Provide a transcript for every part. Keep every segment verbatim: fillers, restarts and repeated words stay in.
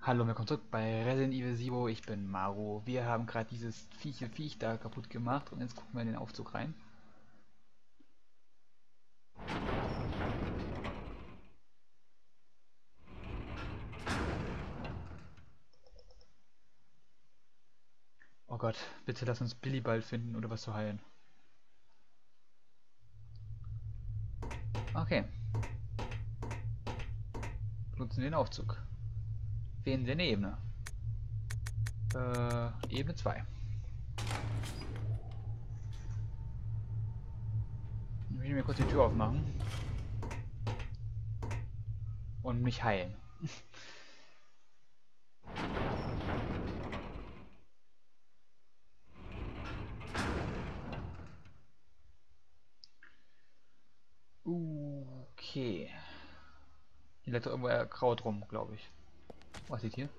Hallo, willkommen zurück bei Resident Evil Zero. Ich bin Maro. Wir haben gerade dieses Vieche Viech da kaputt gemacht und jetzt gucken wir in den Aufzug rein. Oh Gott, bitte lass uns Billy bald finden oder was zu heilen. Okay, nutzen den Aufzug. Wählen Sie eine Ebene. Äh, Ebene zwei. Ich will mir kurz die Tür aufmachen und mich heilen. Okay. Hier liegt doch irgendwo äh, Kraut rum, glaube ich. Was liegt hier?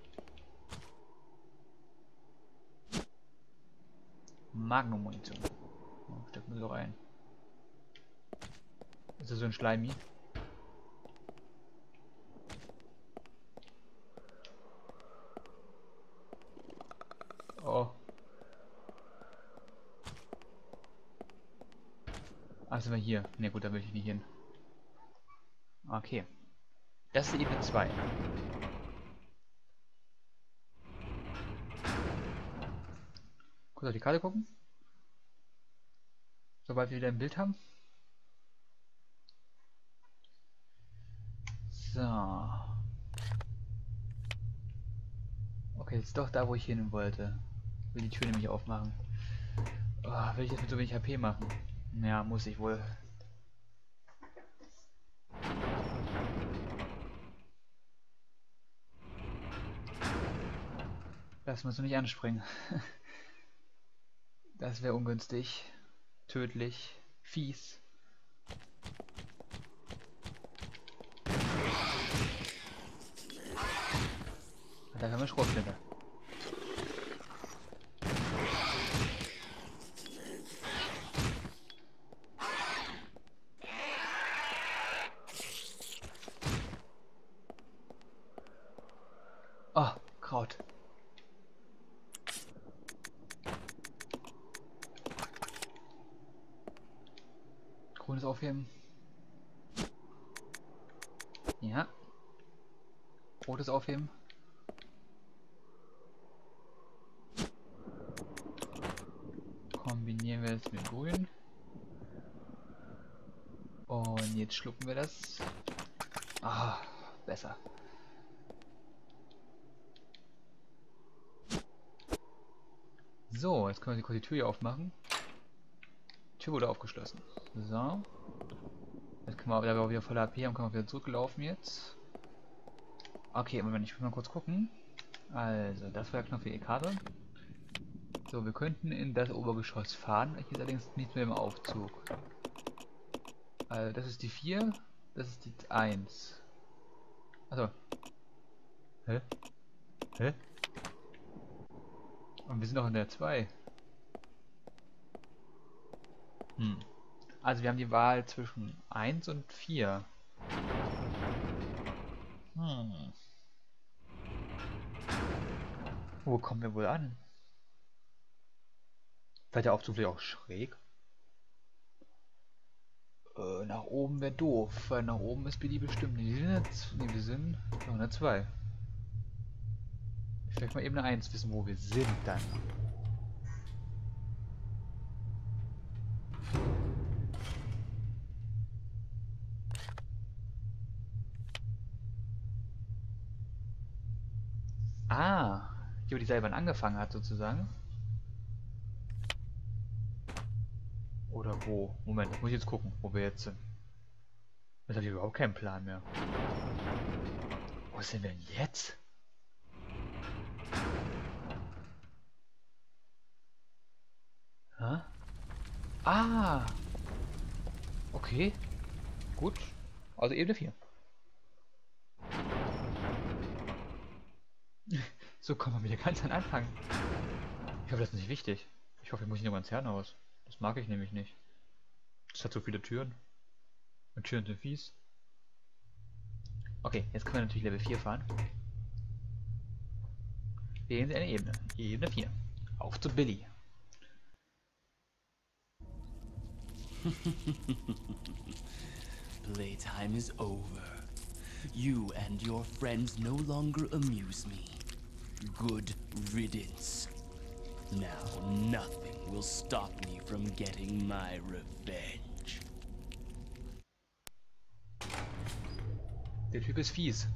Magnum-Munition. Oh, stecken wir so rein. Ist das so ein Schleimi? Oh. Ah, sind wir hier? Ne, gut, da will ich nicht hin. Okay. Das ist Ebene zwei. Kurz auf die Karte gucken. Sobald wir wieder ein Bild haben. So. Okay, jetzt doch da, wo ich hin wollte. Ich will die Tür nämlich aufmachen. Oh, will ich jetzt mit so wenig H P machen? Ja, muss ich wohl. Das musst du nicht anspringen. Das wäre ungünstig. Tödlich. Fies. Da haben wir Schrotflinte. Oh, Kraut. Grünes aufheben. Ja. Rotes aufheben. Kombinieren wir es mit grün. Und jetzt schlucken wir das. Ah, besser. So, jetzt können wir kurz die Tür hier aufmachen. Die Tür wurde aufgeschlossen. So. Jetzt können wir aber wieder voller H P und können wir wieder zurücklaufen jetzt. Okay, Moment, ich will mal kurz gucken. Also, das war der Knopf für die Karte. So, wir könnten in das Obergeschoss fahren. Hier ist allerdings nichts mehr im Aufzug. Also, das ist die vier, das ist die eins. Achso. Hä? Hä? Und wir sind noch in der zwei. Hm. Also wir haben die Wahl zwischen eins und vier. Hm. Wo kommen wir wohl an? Vielleicht der Aufzug vielleicht auch schräg? Äh, nach oben wäre doof, weil nach oben ist Billy bestimmt. Nee, wir sind jetzt, nee, wir sind noch in der zwei. Vielleicht mal Ebene eins wissen, wo wir sind dann. Ah, hier wo die Seilbahn angefangen hat sozusagen. Oder wo? Moment, das muss ich jetzt gucken, wo wir jetzt sind. Jetzt habe ich überhaupt keinen Plan mehr. Wo sind wir denn jetzt? Hä? Ah! Okay. Gut. Also Ebene vier. So kommen wir wieder ganz an Anfang. Ich hoffe, das ist nicht wichtig. Ich hoffe, ich muss nicht nur ans Herrenhaus. Das mag ich nämlich nicht. Das hat so viele Türen. Und Türen sind fies. Okay, jetzt können wir natürlich Level vier fahren. Wählen Sie eine Ebene. Ebene vier. Auf zu Billy. Playtime is over. You and your friends no longer amuse me. Good riddance. Now nothing will stop me from getting my revenge. Der Typ ist fies.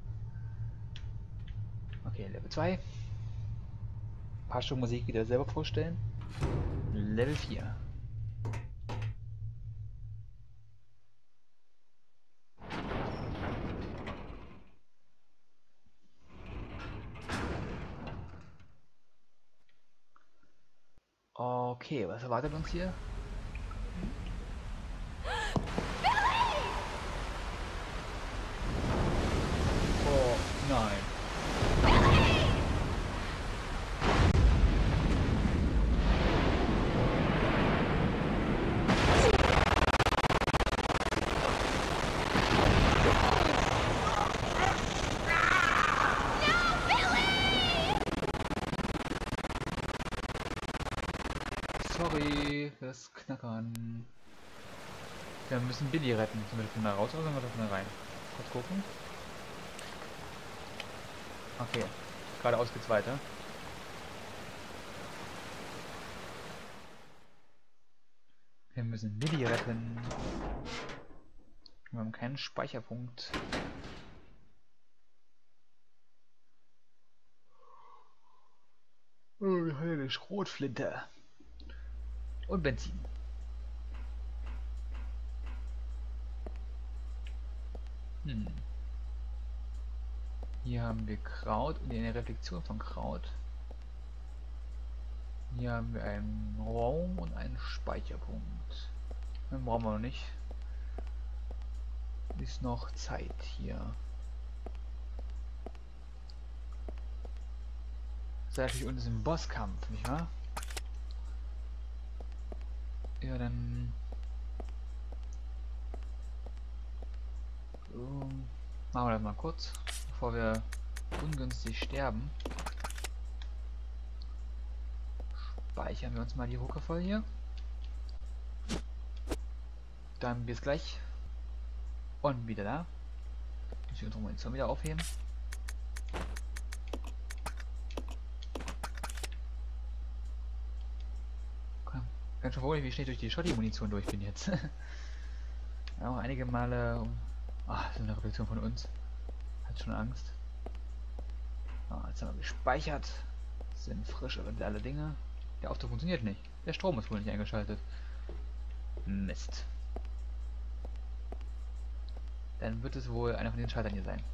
Okay, Level zwei. Paar Stunden Musik wieder selber vorstellen. Level vier. Okay, was erwartet uns hier? Oh nein. Sorry fürs Knackern. Wir müssen Billy retten. Sind wir von da raus oder sind wir da von da rein? Kurz gucken. Okay, geradeaus geht's weiter. Wir müssen Billy retten. Wir haben keinen Speicherpunkt. Oh, wir haben eine Schrotflinte. Und Benzin. Hm. Hier haben wir Kraut und eine Reflexion von Kraut. Hier haben wir einen Raum und einen Speicherpunkt. Den brauchen wir noch nicht. Ist noch Zeit hier. Seit unten ist ein Bosskampf, nicht wahr? Ja, dann um, machen wir das mal kurz, bevor wir ungünstig sterben. Speichern wir uns mal die Hucke voll hier. Dann bis gleich. Und wieder da. Müssen wir unsere Munition wieder aufheben. Ganz schön verwundert, wie schnell ich durch die Schotti-Munition durch bin jetzt. Auch einige Male. Ach, das ist eine Reflexion von uns. Hat schon Angst. Ah, jetzt haben wir gespeichert. Sind frische und alle Dinge. Der Aufzug funktioniert nicht. Der Strom ist wohl nicht eingeschaltet. Mist. Dann wird es wohl einer von den Schaltern hier sein.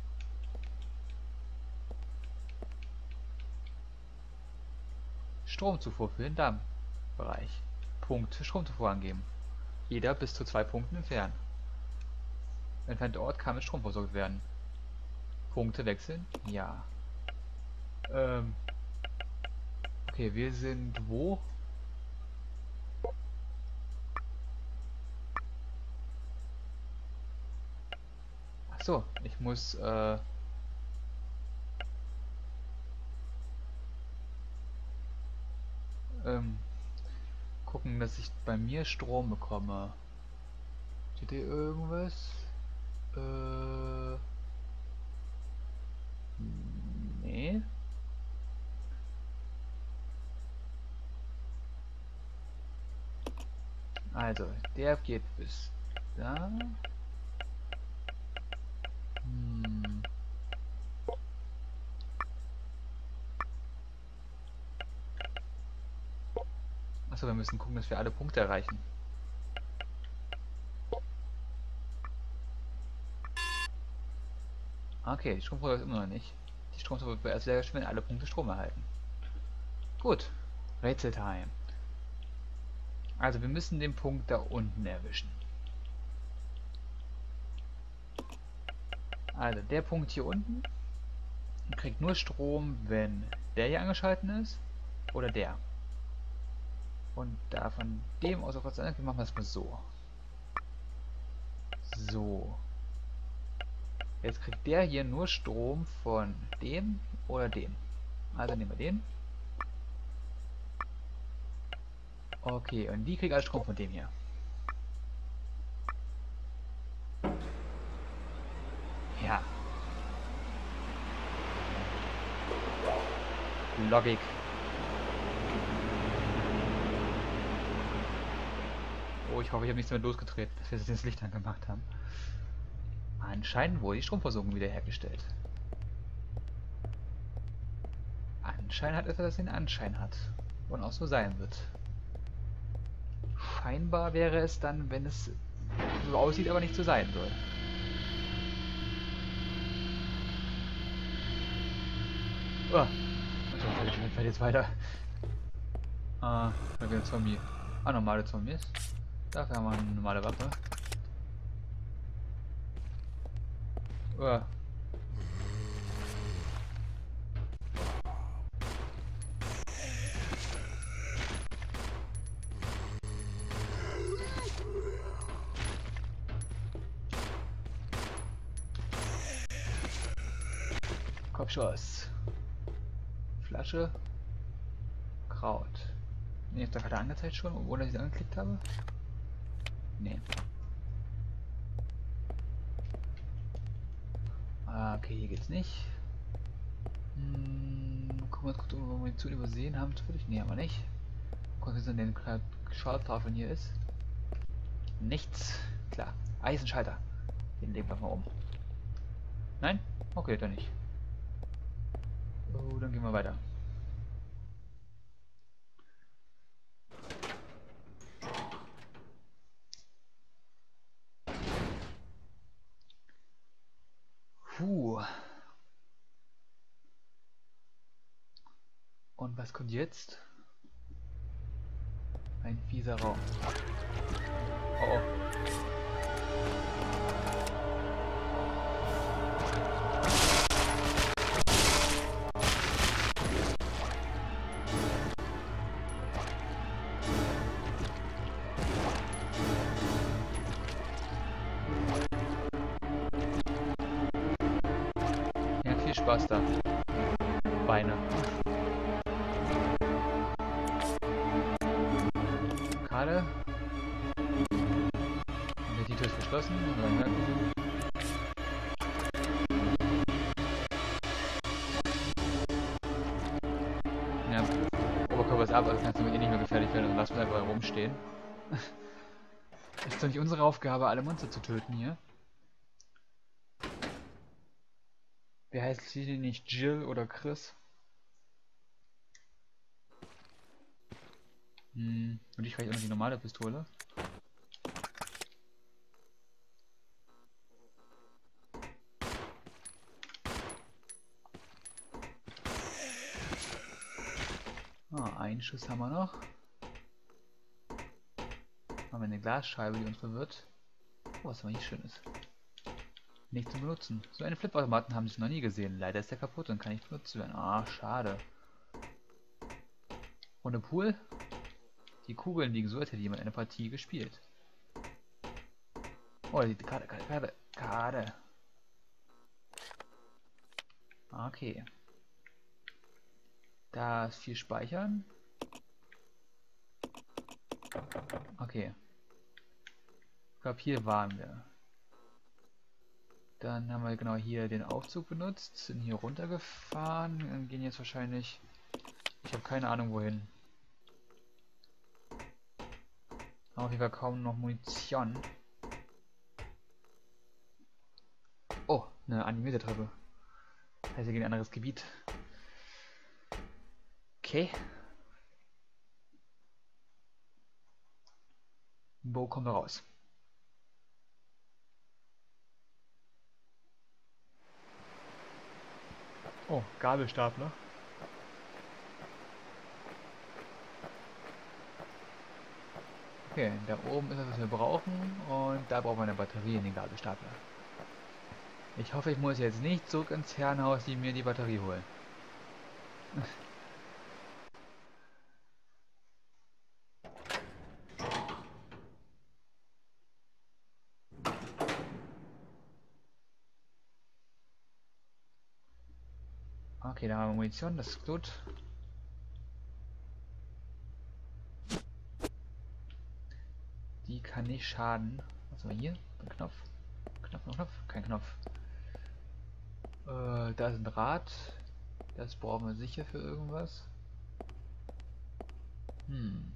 Stromzufuhr für den Dammbereich. Punkt Stromzufuhr angeben. Jeder bis zu zwei Punkten entfernt. Entfernter Ort kann mit Strom versorgt werden. Punkte wechseln? Ja. Ähm. Okay, wir sind wo? Achso, ich muss äh ähm gucken, dass ich bei mir Strom bekomme. Steht hier irgendwas? Äh. Nee. Also, der geht bis da. Hm. Achso, wir müssen gucken, dass wir alle Punkte erreichen. Okay, die Stromversorgung ist immer noch nicht. Die Stromversorgung wird erst sehr schön, wenn alle Punkte Strom erhalten. Gut, Rätseltime. Also wir müssen den Punkt da unten erwischen. Also der Punkt hier unten kriegt nur Strom, wenn der hier angeschalten ist oder der. Und da von dem aus auf was anderes machen wir es mal so. So. Jetzt kriegt der hier nur Strom von dem oder dem. Also nehmen wir den. Okay, und die kriegen alles Strom von dem hier. Ja. Logik. Oh, ich hoffe, ich habe nichts mehr losgetreten, dass wir das Licht angemacht haben. Anscheinend wurde die Stromversorgung wiederhergestellt. Anscheinend hat etwas, das den Anschein hat. Und auch so sein wird. Scheinbar wäre es dann, wenn es so aussieht, aber nicht so sein soll. Oh. Also, ich fällt jetzt weiter. Ah, da wieder ein Zombie. Ah, normale Zombies. Dafür haben wir eine normale Waffe. Oh. Kopfschuss. Flasche. Kraut. Ne, ist da gerade angezeigt schon, obwohl ich sie angeklickt habe? Ne. Ah, okay, hier geht's nicht. Hm, gucken wir uns kurz um, ob wir die zu übersehen haben. Zufällig? Ne, haben wir nicht. Gucken wir, was in den Schalttafeln hier ist. Nichts. Klar. Eisenschalter. Den legen wir mal um. Nein? Okay, dann nicht. Oh, dann gehen wir weiter. Puh. Und was kommt jetzt? Ein fieser Raum. Oh, oh. Ja, viel Spaß da. Beine. Gerade. Und die Tür ist verschlossen. Ja, Oberkörper ist ab, also kannst du mir eh nicht mehr gefährlich werden und lass uns einfach rumstehen. Ist doch nicht unsere Aufgabe, alle Monster zu töten hier. Wer heißt sie nicht? Jill oder Chris? Hm, und ich vielleicht auch noch die normale Pistole. Ah, einen Schuss haben wir noch. Haben wir eine Glasscheibe, die uns verwirrt. Oh, was aber nicht Schönes. Nicht zu benutzen. So eine Flipautomaten haben sie noch nie gesehen. Leider ist der kaputt und kann nicht benutzt werden. Ah, schade. Ohne Pool? Die Kugeln liegen so, als hätte jemand eine Partie gespielt. Oh, die Karte, Karte, Karte, Karte. Okay. Da ist viel Speichern. Okay. Ich glaube, hier waren wir. Dann haben wir genau hier den Aufzug benutzt, sind hier runtergefahren und gehen jetzt wahrscheinlich... Ich habe keine Ahnung wohin. Auf jeden Fall kaum noch Munition. Oh, eine animierte Treppe. Das heißt, wir gehen in ein anderes Gebiet. Okay. Wo kommen wir raus? Oh, Gabelstapler. Okay, da oben ist das, was wir brauchen. Und da brauchen wir eine Batterie in den Gabelstapler. Ich hoffe, ich muss jetzt nicht zurück ins Herrenhaus, die mir die Batterie holen. Okay, da haben wir Munition, das ist gut. Die kann nicht schaden. Was haben wir hier? Ein Knopf. Knopf, Knopf, kein Knopf. Äh, da ist ein Rad. Das brauchen wir sicher für irgendwas. Hm.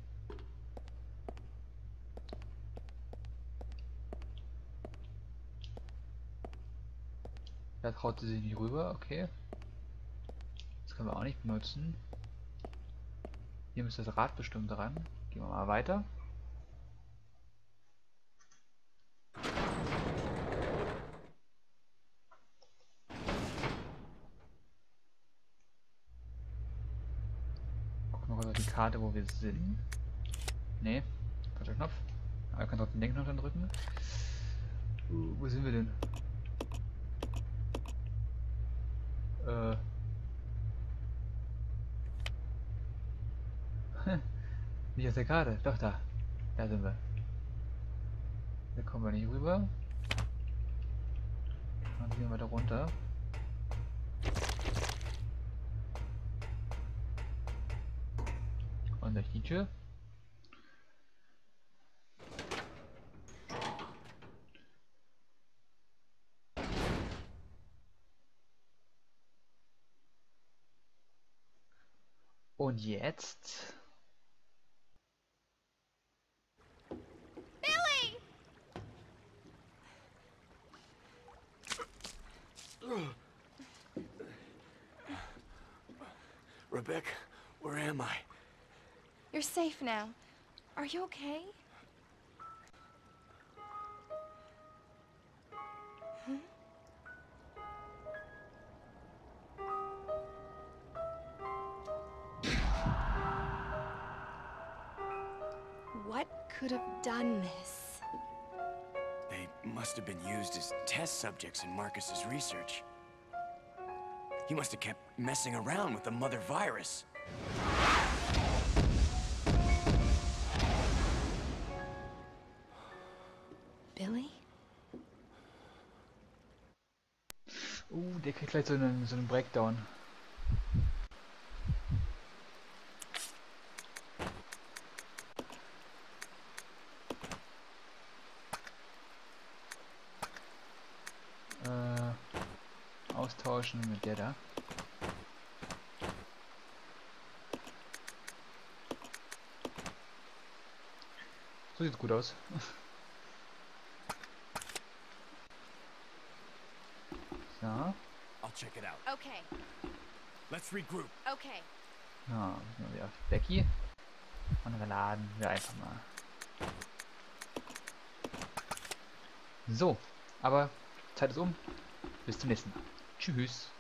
Da traut sie sich nicht rüber, okay. Das können wir auch nicht benutzen. Hier müsste das Rad bestimmt dran. Gehen wir mal weiter. Gucken wir mal auf die Karte, wo wir sind. Ne, falscher Knopf. Aber ich kann trotzdem den Knopf dann drücken. Uh, wo sind wir denn? Äh. Nicht auf der Karte. Doch, da. Da sind wir. Da kommen wir nicht rüber. Dann gehen wir da runter. Und durch die Tür. Und jetzt... Rebecca, where am I? You're safe now. Are you okay? Huh? What could have done this? They must have been used as test subjects in Marcus's research. He must have kept messing around with the mother virus. Billy? Uh, der kriegt gleich so einen, so einen Breakdown. Äh, austauschen mit der da. So sieht's gut aus. So. I'll check it out. Okay, Let's regroup. okay. Ja, gehen wir wieder auf Becky. Und wir laden wir einfach mal. So, aber Zeit ist um. Bis zum nächsten Mal. Tschüss.